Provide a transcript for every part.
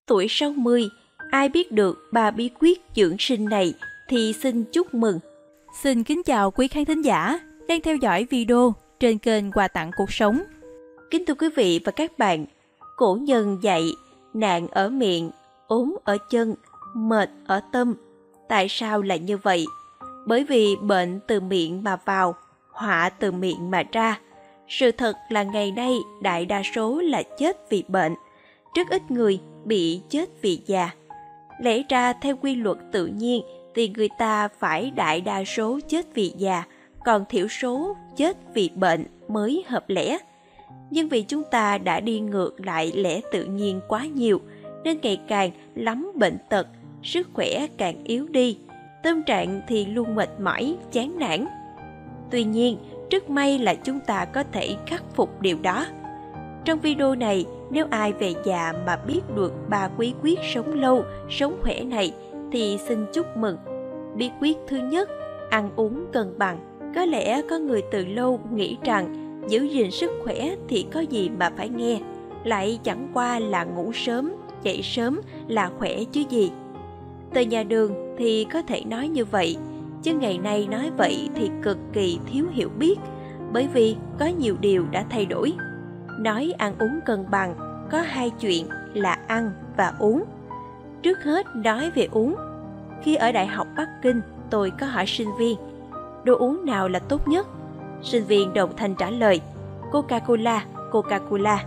tuổi 60, ai biết được 3 bí quyết dưỡng sinh này thì xin chúc mừng. Xin kính chào quý khán thính giả đang theo dõi video trên kênh Quà Tặng Cuộc Sống. Kính thưa quý vị và các bạn, cổ nhân dạy nạn ở miệng, ốm ở chân, mệt ở tâm. Tại sao lại như vậy? Bởi vì bệnh từ miệng mà vào, họa từ miệng mà ra. Sự thật là ngày nay đại đa số là chết vì bệnh, rất ít người bị chết vì già. Lẽ ra theo quy luật tự nhiên thì người ta phải đại đa số chết vì già, còn thiểu số chết vì bệnh mới hợp lẽ. Nhưng vì chúng ta đã đi ngược lại lẽ tự nhiên quá nhiều, nên ngày càng lắm bệnh tật, sức khỏe càng yếu đi, tâm trạng thì luôn mệt mỏi, chán nản. Tuy nhiên, rất may là chúng ta có thể khắc phục điều đó. Trong video này, nếu ai về già mà biết được 3 bí quyết sống lâu, sống khỏe này thì xin chúc mừng. Bí quyết thứ nhất, ăn uống cân bằng. Có lẽ có người từ lâu nghĩ rằng giữ gìn sức khỏe thì có gì mà phải nghe, lại chẳng qua là ngủ sớm, dậy sớm là khỏe chứ gì. Từ nhà đường thì có thể nói như vậy, chứ ngày nay nói vậy thì cực kỳ thiếu hiểu biết, bởi vì có nhiều điều đã thay đổi. Nói ăn uống cân bằng có 2 chuyện là ăn và uống. Trước hết nói về uống. Khi ở Đại học Bắc Kinh, tôi có hỏi sinh viên, đồ uống nào là tốt nhất? Sinh viên đồng thanh trả lời, Coca-Cola, Coca-Cola.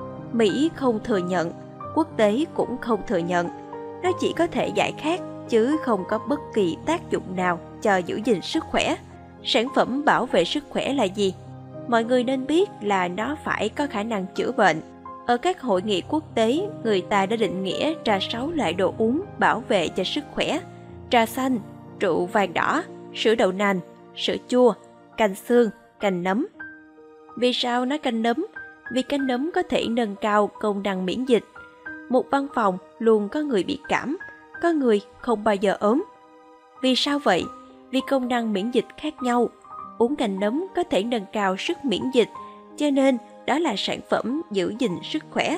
Mỹ không thừa nhận, quốc tế cũng không thừa nhận. Nó chỉ có thể giải khát, chứ không có bất kỳ tác dụng nào cho giữ gìn sức khỏe. Sản phẩm bảo vệ sức khỏe là gì? Mọi người nên biết là nó phải có khả năng chữa bệnh. Ở các hội nghị quốc tế, người ta đã định nghĩa ra 6 loại đồ uống bảo vệ cho sức khỏe. Trà xanh, rượu vàng đỏ, sữa đậu nành, sữa chua, canh xương, canh nấm. Vì sao nói canh nấm? Vì canh nấm có thể nâng cao công năng miễn dịch. Một văn phòng luôn có người bị cảm, có người không bao giờ ốm. Vì sao vậy? Vì công năng miễn dịch khác nhau. Uống canh nấm có thể nâng cao sức miễn dịch, cho nên đó là sản phẩm giữ gìn sức khỏe.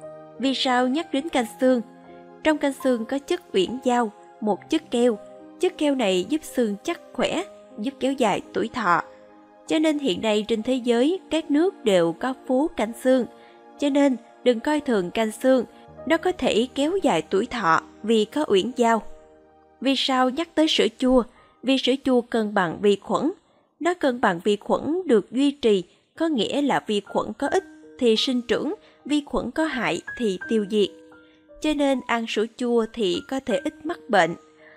Vì sao nhắc đến canh xương? Trong canh xương có chất uyển giao, một chất keo. Chất keo này giúp xương chắc khỏe, giúp kéo dài tuổi thọ. Cho nên hiện nay trên thế giới, các nước đều có phố canh xương. Cho nên đừng coi thường canh xương, nó có thể kéo dài tuổi thọ vì có uyển giao. Vì sao nhắc tới sữa chua? Vì sữa chua cân bằng vi khuẩn. Nó cân bằng vi khuẩn được duy trì, có nghĩa là vi khuẩn có ích thì sinh trưởng, vi khuẩn có hại thì tiêu diệt. Cho nên ăn sữa chua thì có thể ít mắc bệnh.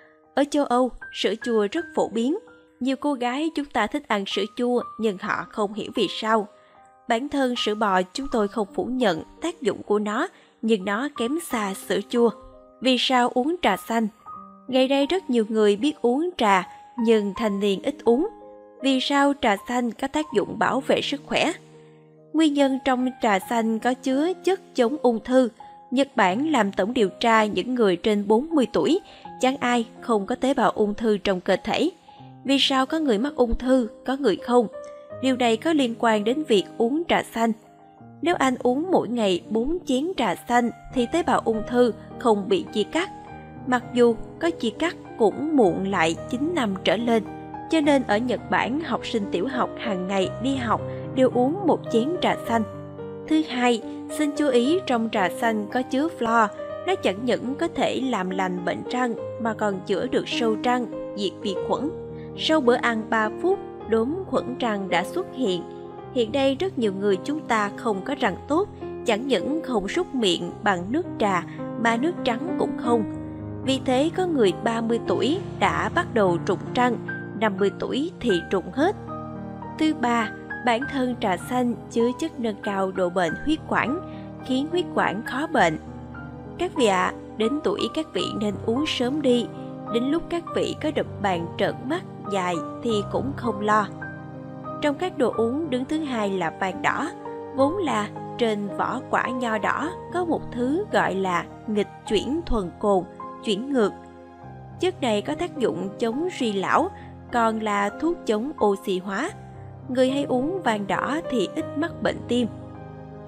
Ở châu Âu, sữa chua rất phổ biến. Nhiều cô gái chúng ta thích ăn sữa chua nhưng họ không hiểu vì sao. Bản thân sữa bò chúng tôi không phủ nhận tác dụng của nó, nhưng nó kém xa sữa chua. Vì sao uống trà xanh? Ngày nay rất nhiều người biết uống trà, nhưng thanh niên ít uống. Vì sao trà xanh có tác dụng bảo vệ sức khỏe? Nguyên nhân trong trà xanh có chứa chất chống ung thư. Nhật Bản làm tổng điều tra những người trên 40 tuổi, chẳng ai không có tế bào ung thư trong cơ thể. Vì sao có người mắc ung thư, có người không? Điều này có liên quan đến việc uống trà xanh. Nếu anh uống mỗi ngày 4 chén trà xanh thì tế bào ung thư không bị chia cắt. Mặc dù có chia cắt cũng muộn lại 9 năm trở lên. Cho nên ở Nhật Bản, học sinh tiểu học hàng ngày đi học đều uống 1 chén trà xanh. Thứ hai, xin chú ý trong trà xanh có chứa flo. Nó chẳng những có thể làm lành bệnh răng mà còn chữa được sâu răng, diệt vi khuẩn. Sau bữa ăn 3 phút, đốm khuẩn răng đã xuất hiện. Hiện nay rất nhiều người chúng ta không có răng tốt, chẳng những không súc miệng bằng nước trà mà nước trắng cũng không. Vì thế có người 30 tuổi đã bắt đầu rụng răng, 50 tuổi thì rụng hết. Thứ ba, bản thân trà xanh chứa chất nâng cao độ bền huyết quản, khiến huyết quản khó bệnh. Các vị ạ, đến tuổi các vị nên uống sớm đi, đến lúc các vị có đập bàn trợn mắt dài thì cũng không lo. Trong các đồ uống đứng thứ hai là vàng đỏ, vốn là trên vỏ quả nho đỏ có một thứ gọi là nghịch chuyển thuần cồn, chuyển ngược. Chất này có tác dụng chống suy lão, còn là thuốc chống oxy hóa. Người hay uống vàng đỏ thì ít mắc bệnh tim.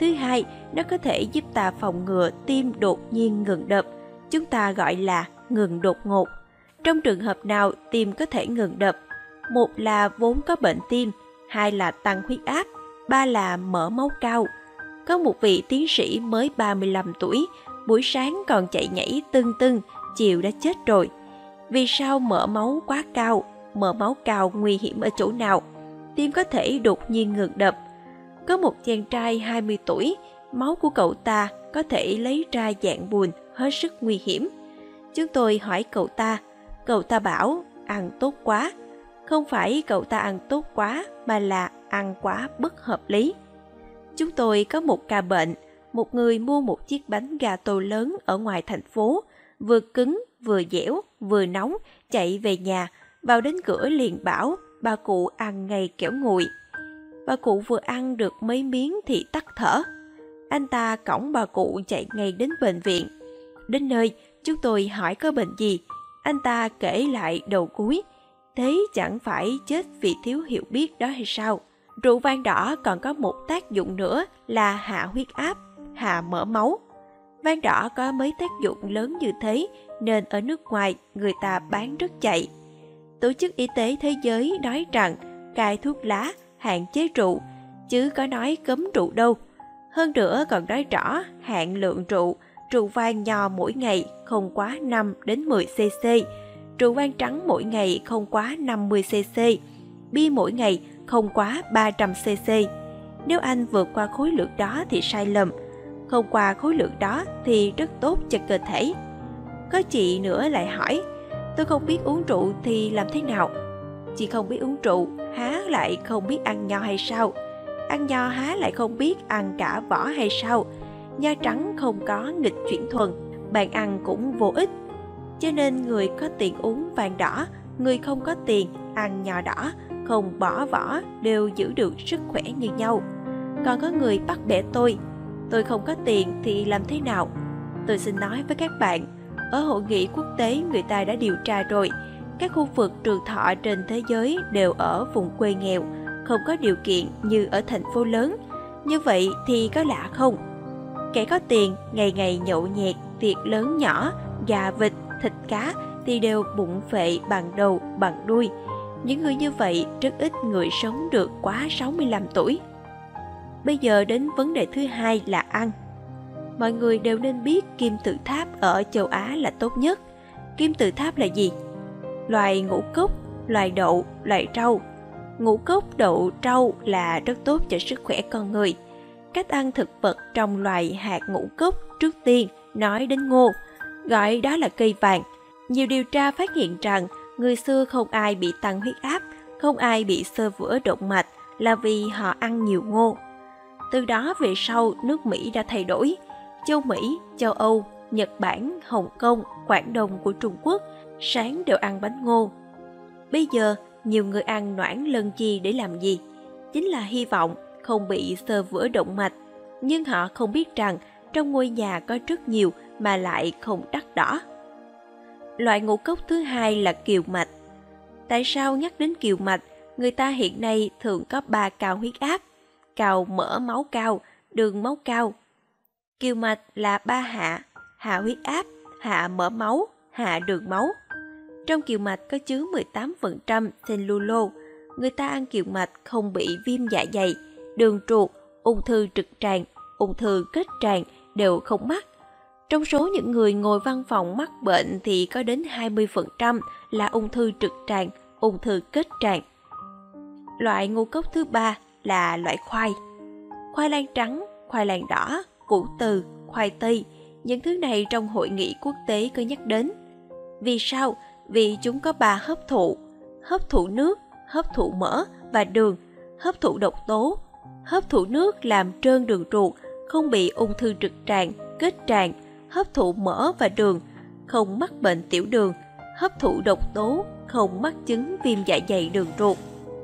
Thứ hai, nó có thể giúp ta phòng ngừa tim đột nhiên ngừng đập, chúng ta gọi là ngừng đột ngột. Trong trường hợp nào tim có thể ngừng đập? Một là vốn có bệnh tim, hai là tăng huyết áp, ba là mỡ máu cao. Có một vị tiến sĩ mới 35 tuổi, buổi sáng còn chạy nhảy tưng tưng, chiều đã chết rồi. Vì sao mỡ máu quá cao? Mỡ máu cao nguy hiểm ở chỗ nào? Tim có thể đột nhiên ngừng đập. Có một chàng trai 20 tuổi, máu của cậu ta có thể lấy ra dạng buồn, hết sức nguy hiểm. Chúng tôi hỏi cậu ta bảo ăn tốt quá. Không phải cậu ta ăn tốt quá mà là ăn quá bất hợp lý. Chúng tôi có một ca bệnh, một người mua một chiếc bánh gato lớn ở ngoài thành phố, vừa cứng, vừa dẻo, vừa nóng, chạy về nhà, vào đến cửa liền bảo bà cụ ăn ngay kẻo nguội. Bà cụ vừa ăn được mấy miếng thì tắt thở. Anh ta cõng bà cụ chạy ngay đến bệnh viện. Đến nơi, chúng tôi hỏi có bệnh gì. Anh ta kể lại đầu cuối. Thế chẳng phải chết vì thiếu hiểu biết đó hay sao? Rượu vang đỏ còn có một tác dụng nữa là hạ huyết áp, hạ mỡ máu. Vang đỏ có mấy tác dụng lớn như thế nên ở nước ngoài người ta bán rất chạy. Tổ chức Y tế Thế giới nói rằng cai thuốc lá, hạn chế rượu, chứ có nói cấm rượu đâu. Hơn nữa còn nói rõ hạn lượng rượu vang nho mỗi ngày không quá 5 đến 10 cc, rượu vang trắng mỗi ngày không quá 50 cc, bia mỗi ngày không quá 300 cc. Nếu anh vượt qua khối lượng đó thì sai lầm, không qua khối lượng đó thì rất tốt cho cơ thể. Có chị nữa lại hỏi, tôi không biết uống rượu thì làm thế nào? Chị không biết uống rượu, há lại không biết ăn nho hay sao? Ăn nho há lại không biết ăn cả vỏ hay sao? Nho trắng không có nghịch chuyển thuần, bạn ăn cũng vô ích. Cho nên người có tiền uống vang đỏ, người không có tiền ăn nho đỏ, không bỏ vỏ đều giữ được sức khỏe như nhau. Còn có người bắt bẻ tôi không có tiền thì làm thế nào? Tôi xin nói với các bạn, ở hội nghị quốc tế người ta đã điều tra rồi, các khu vực trường thọ trên thế giới đều ở vùng quê nghèo, không có điều kiện như ở thành phố lớn. Như vậy thì có lạ không? Kẻ có tiền ngày ngày nhậu nhẹt, tiệc lớn nhỏ, gà vịt, thịt cá thì đều bụng phệ bằng đầu bằng đuôi. Những người như vậy rất ít người sống được quá 65 tuổi. Bây giờ đến vấn đề thứ hai là ăn. Mọi người đều nên biết kim tự tháp ở châu Á là tốt nhất. Kim tự tháp là gì? Loài ngũ cốc, loài đậu, loài rau. Ngũ cốc, đậu, rau là rất tốt cho sức khỏe con người. Cách ăn thực vật trong loài hạt ngũ cốc trước tiên nói đến ngô, gọi đó là cây vàng. Nhiều điều tra phát hiện rằng người xưa không ai bị tăng huyết áp, không ai bị xơ vữa động mạch là vì họ ăn nhiều ngô. Từ đó về sau nước Mỹ đã thay đổi. Châu Mỹ, châu Âu, Nhật Bản, Hồng Kông, Quảng Đông của Trung Quốc sáng đều ăn bánh ngô. Bây giờ nhiều người ăn noãn lân chi để làm gì? Chính là hy vọng không bị xơ vữa động mạch. Nhưng họ không biết rằng trong ngôi nhà có rất nhiều mà lại không đắt đỏ. Loại ngũ cốc thứ hai là kiều mạch. Tại sao nhắc đến kiều mạch? Người ta hiện nay thường có 3 cao huyết áp: cao mỡ máu cao, đường máu cao. Kiều mạch là 3 hạ: hạ huyết áp, hạ mỡ máu, hạ đường máu. Trong kiều mạch có chứa 18% cellulose. Người ta ăn kiều mạch không bị viêm dạ dày, đường ruột, ung thư trực tràng, ung thư kết tràng đều không mắc. Trong số những người ngồi văn phòng mắc bệnh thì có đến 20% là ung thư trực tràng, ung thư kết tràng. Loại ngũ cốc thứ ba là loại khoai. Khoai lang trắng, khoai lang đỏ, củ từ, khoai tây, những thứ này trong hội nghị quốc tế có nhắc đến. Vì sao? Vì chúng có 3 hấp thụ nước, hấp thụ mỡ và đường, hấp thụ độc tố. Hấp thụ nước làm trơn đường ruột, không bị ung thư trực tràng, kết tràng. Hấp thụ mỡ và đường, không mắc bệnh tiểu đường. Hấp thụ độc tố, không mắc chứng viêm dạ dày đường ruột.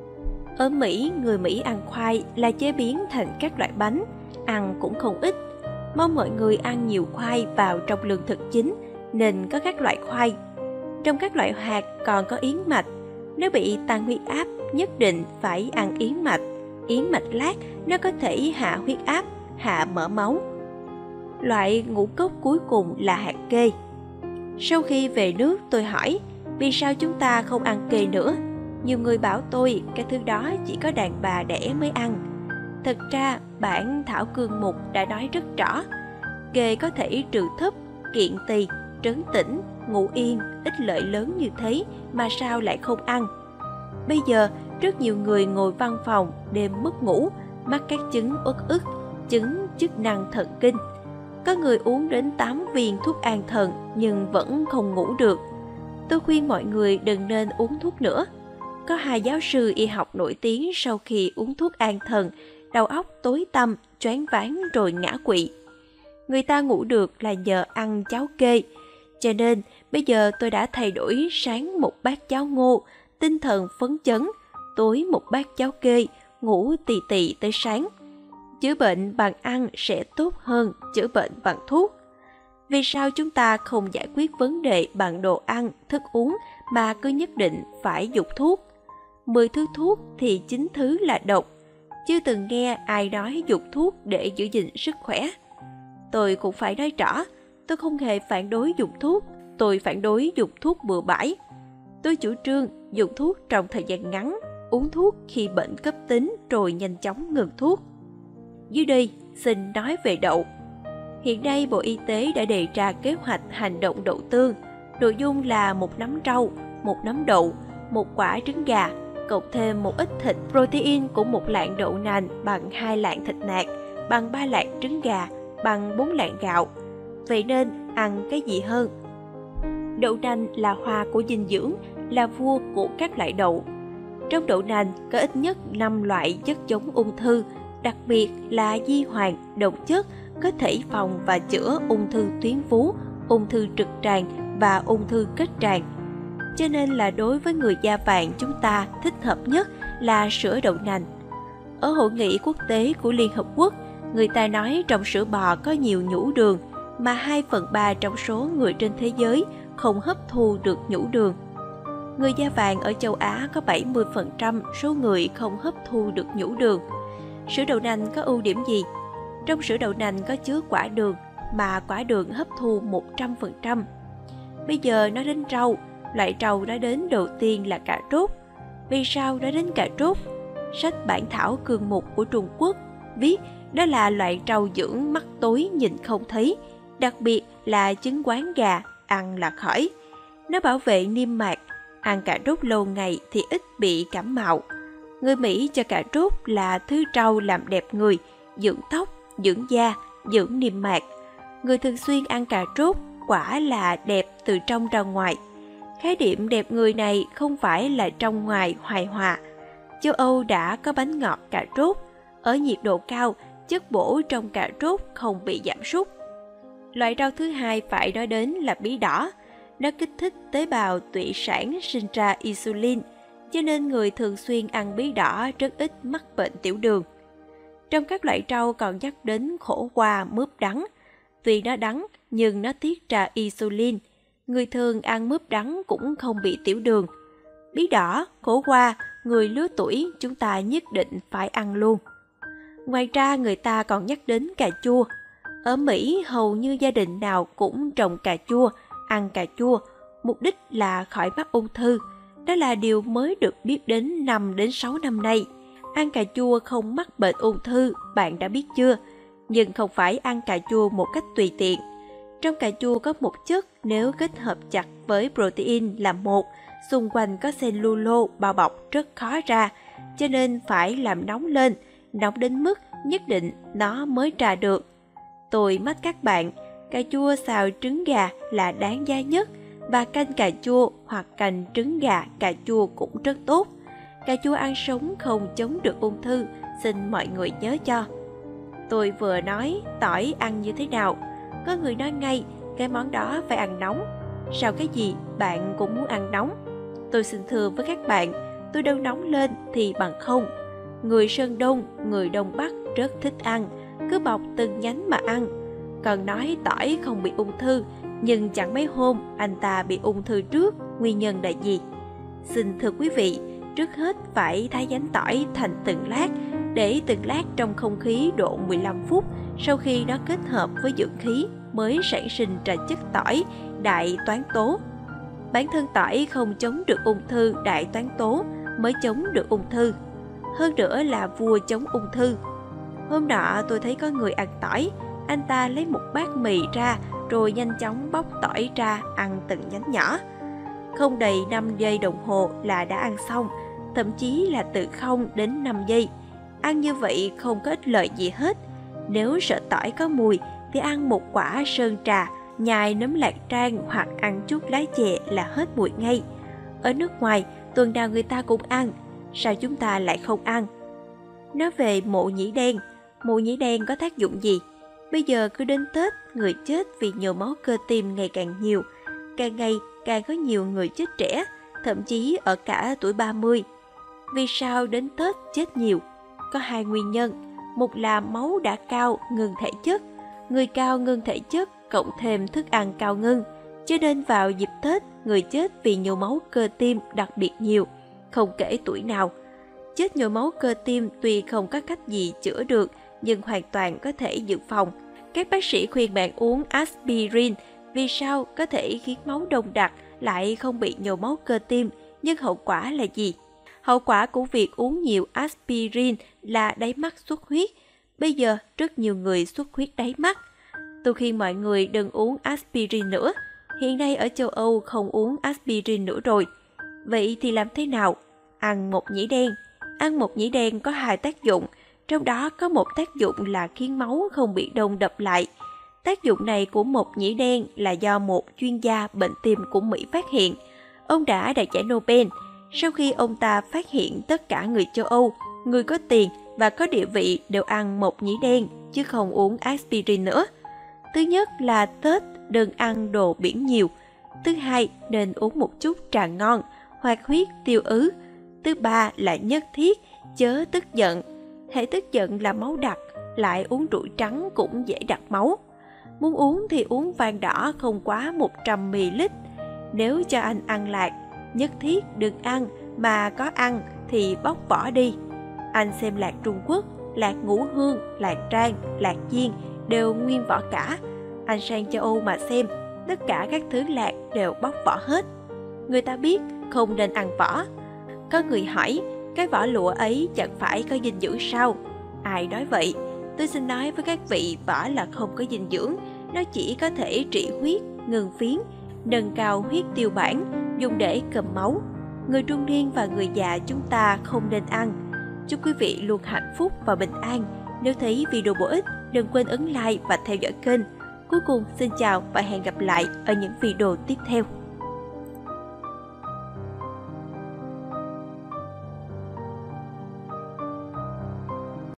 Ở Mỹ, người Mỹ ăn khoai là chế biến thành các loại bánh, ăn cũng không ít. Mong mọi người ăn nhiều khoai vào trong lương thực chính nên có các loại khoai. Trong các loại hạt còn có yến mạch. Nếu bị tăng huyết áp, nhất định phải ăn yến mạch. Yến mạch lát nó có thể hạ huyết áp, hạ mỡ máu. Loại ngũ cốc cuối cùng là hạt kê. Sau khi về nước tôi hỏi vì sao chúng ta không ăn kê nữa. Nhiều người bảo tôi cái thứ đó chỉ có đàn bà đẻ mới ăn. Thật ra bản thảo cương mục đã nói rất rõ, kê có thể trừ thấp, kiện tỳ, trấn tĩnh, ngủ yên, ích lợi lớn như thế mà sao lại không ăn. Bây giờ rất nhiều người ngồi văn phòng đêm mất ngủ, mắc các chứng uất ức, chứng chức năng thần kinh. Có người uống đến 8 viên thuốc an thần nhưng vẫn không ngủ được. Tôi khuyên mọi người đừng nên uống thuốc nữa. Có 2 giáo sư y học nổi tiếng sau khi uống thuốc an thần, đầu óc tối tăm, choáng váng rồi ngã quỵ. Người ta ngủ được là nhờ ăn cháo kê. Cho nên bây giờ tôi đã thay đổi sáng một bát cháo ngô, tinh thần phấn chấn, tối một bát cháo kê, ngủ tì tì tới sáng. Chữa bệnh bằng ăn sẽ tốt hơn chữa bệnh bằng thuốc. Vì sao chúng ta không giải quyết vấn đề bằng đồ ăn, thức uống mà cứ nhất định phải dục thuốc? 10 thứ thuốc thì 9 thứ là độc. Chưa từng nghe ai nói dục thuốc để giữ gìn sức khỏe. Tôi cũng phải nói rõ, tôi không hề phản đối dùng thuốc, tôi phản đối dùng thuốc bừa bãi. Tôi chủ trương dùng thuốc trong thời gian ngắn, uống thuốc khi bệnh cấp tính rồi nhanh chóng ngừng thuốc. Dưới đây, xin nói về đậu. Hiện nay Bộ Y tế đã đề ra kế hoạch hành động đậu tương. Nội dung là 1 nắm rau, 1 nắm đậu, 1 quả trứng gà, cộng thêm một ít thịt protein của 1 lạng đậu nành bằng 2 lạng thịt nạc, bằng 3 lạng trứng gà, bằng 4 lạng gạo. Vậy nên ăn cái gì hơn? Đậu nành là hoa của dinh dưỡng, là vua của các loại đậu. Trong đậu nành có ít nhất 5 loại chất chống ung thư, đặc biệt là di hoàn, độc chất có thể phòng và chữa ung thư tuyến vú, ung thư trực tràng và ung thư kết tràng. Cho nên là đối với người da vàng chúng ta thích hợp nhất là sữa đậu nành. Ở hội nghị quốc tế của Liên Hợp Quốc, người ta nói trong sữa bò có nhiều nhũ đường, mà 2/3 trong số người trên thế giới không hấp thu được nhũ đường. Người da vàng ở châu Á có 70% số người không hấp thu được nhũ đường. Sữa đậu nành có ưu điểm gì? Trong sữa đậu nành có chứa quả đường, mà quả đường hấp thu 100%. Bây giờ nói đến rau, loại rau nói đến đầu tiên là cà rốt. Vì sao nói đến cà rốt? Sách bản thảo cương mục của Trung Quốc viết đó là loại rau dưỡng mắt tối nhìn không thấy, đặc biệt là chứng quán gà, ăn là khỏi. Nó bảo vệ niêm mạc, ăn cà rốt lâu ngày thì ít bị cảm mạo. Người Mỹ cho cà rốt là thứ rau làm đẹp người, dưỡng tóc, dưỡng da, dưỡng niêm mạc. Người thường xuyên ăn cà rốt quả là đẹp từ trong ra ngoài. Khái niệm đẹp người này không phải là trong ngoài hoài hòa. Châu Âu đã có bánh ngọt cà rốt. Ở nhiệt độ cao, chất bổ trong cà rốt không bị giảm sút. Loại rau thứ hai phải nói đến là bí đỏ. Nó kích thích tế bào tụy sản sinh ra insulin, cho nên người thường xuyên ăn bí đỏ rất ít mắc bệnh tiểu đường. Trong các loại rau còn nhắc đến khổ qua mướp đắng. Tuy nó đắng nhưng nó tiết ra insulin. Người thường ăn mướp đắng cũng không bị tiểu đường. Bí đỏ, khổ qua, người lứa tuổi chúng ta nhất định phải ăn luôn. Ngoài ra người ta còn nhắc đến cà chua. Ở Mỹ hầu như gia đình nào cũng trồng cà chua, ăn cà chua, mục đích là khỏi mắc ung thư. Đó là điều mới được biết đến 5 đến 6 năm nay. Ăn cà chua không mắc bệnh ung thư, bạn đã biết chưa? Nhưng không phải ăn cà chua một cách tùy tiện. Trong cà chua có một chất nếu kết hợp chặt với protein là một, xung quanh có cellulose bao bọc rất khó ra, cho nên phải làm nóng lên, nóng đến mức nhất định nó mới ra được. Tôi mách các bạn, cà chua xào trứng gà là đáng giá nhất, và canh cà chua hoặc canh trứng gà cà chua cũng rất tốt. Cà chua ăn sống không chống được ung thư, xin mọi người nhớ cho. Tôi vừa nói tỏi ăn như thế nào, có người nói ngay cái món đó phải ăn nóng. Sao cái gì bạn cũng muốn ăn nóng? Tôi xin thưa với các bạn, tôi đâu nóng lên thì bằng không. Người Sơn Đông, người Đông Bắc rất thích ăn, cứ bọc từng nhánh mà ăn. Còn nói tỏi không bị ung thư, nhưng chẳng mấy hôm anh ta bị ung thư trước, nguyên nhân là gì? Xin thưa quý vị, trước hết phải thái nhánh tỏi thành từng lát để từng lát trong không khí độ 15 phút, sau khi nó kết hợp với dưỡng khí mới sản sinh ra chất tỏi đại toán tố. Bản thân tỏi không chống được ung thư, đại toán tố mới chống được ung thư. Hơn nữa là vua chống ung thư. Hôm nọ tôi thấy có người ăn tỏi, anh ta lấy một bát mì ra rồi nhanh chóng bóc tỏi ra ăn từng nhánh nhỏ. Không đầy 5 giây đồng hồ là đã ăn xong, thậm chí là từ 0 đến 5 giây. Ăn như vậy không có ích lợi gì hết. Nếu sợ tỏi có mùi thì ăn một quả sơn trà, nhai nấm lạc rang hoặc ăn chút lá chè là hết mùi ngay. Ở nước ngoài, tuần nào người ta cũng ăn, sao chúng ta lại không ăn? Nói về mộ nhĩ đen có tác dụng gì? Bây giờ cứ đến Tết, người chết vì nhồi máu cơ tim ngày càng nhiều. Càng ngày càng có nhiều người chết trẻ, thậm chí ở cả tuổi 30. Vì sao đến Tết chết nhiều? Có hai nguyên nhân. Một là máu đã cao, ngưng thể chất. Người cao ngưng thể chất cộng thêm thức ăn cao ngưng, cho nên vào dịp Tết, người chết vì nhồi máu cơ tim đặc biệt nhiều, không kể tuổi nào. Chết nhồi máu cơ tim tuy không có cách gì chữa được, nhưng hoàn toàn có thể dự phòng. Các bác sĩ khuyên bạn uống aspirin. Vì sao có thể khiến máu đông đặc lại không bị nhồi máu cơ tim, nhưng hậu quả là gì? Hậu quả của việc uống nhiều aspirin là đáy mắt xuất huyết. Bây giờ rất nhiều người xuất huyết đáy mắt. Tôi khuyên mọi người đừng uống aspirin nữa. Hiện nay ở châu Âu không uống aspirin nữa rồi. Vậy thì làm thế nào? Ăn mộc nhĩ đen. Ăn mộc nhĩ đen có hai tác dụng. Trong đó có một tác dụng là khiến máu không bị đông đập lại. Tác dụng này của mộc nhĩ đen là do một chuyên gia bệnh tim của Mỹ phát hiện. Ông đã đạt giải Nobel. Sau khi ông ta phát hiện tất cả người châu Âu, người có tiền và có địa vị đều ăn mộc nhĩ đen chứ không uống aspirin nữa. Thứ nhất là Tết đừng ăn đồ biển nhiều. Thứ hai, nên uống một chút trà ngon, hoạt huyết tiêu ứ. Thứ ba là nhất thiết chớ tức giận. Hễ tức giận là máu đặc, lại uống rượu trắng cũng dễ đặc máu. Muốn uống thì uống vang đỏ không quá 100ml. Nếu cho anh ăn lạc, nhất thiết đừng ăn, mà có ăn thì bóc vỏ đi. Anh xem lạc Trung Quốc, lạc ngũ hương, lạc rang, lạc chiên đều nguyên vỏ cả. Anh sang châu Âu mà xem, tất cả các thứ lạc đều bóc vỏ hết. Người ta biết không nên ăn vỏ. Có người hỏi, cái vỏ lụa ấy chẳng phải có dinh dưỡng sao? Ai nói vậy? Tôi xin nói với các vị, vỏ là không có dinh dưỡng. Nó chỉ có thể trị huyết, ngừng phiến, nâng cao huyết tiêu bản, dùng để cầm máu. Người trung niên và người già chúng ta không nên ăn. Chúc quý vị luôn hạnh phúc và bình an. Nếu thấy video bổ ích, đừng quên ấn like và theo dõi kênh. Cuối cùng xin chào và hẹn gặp lại ở những video tiếp theo.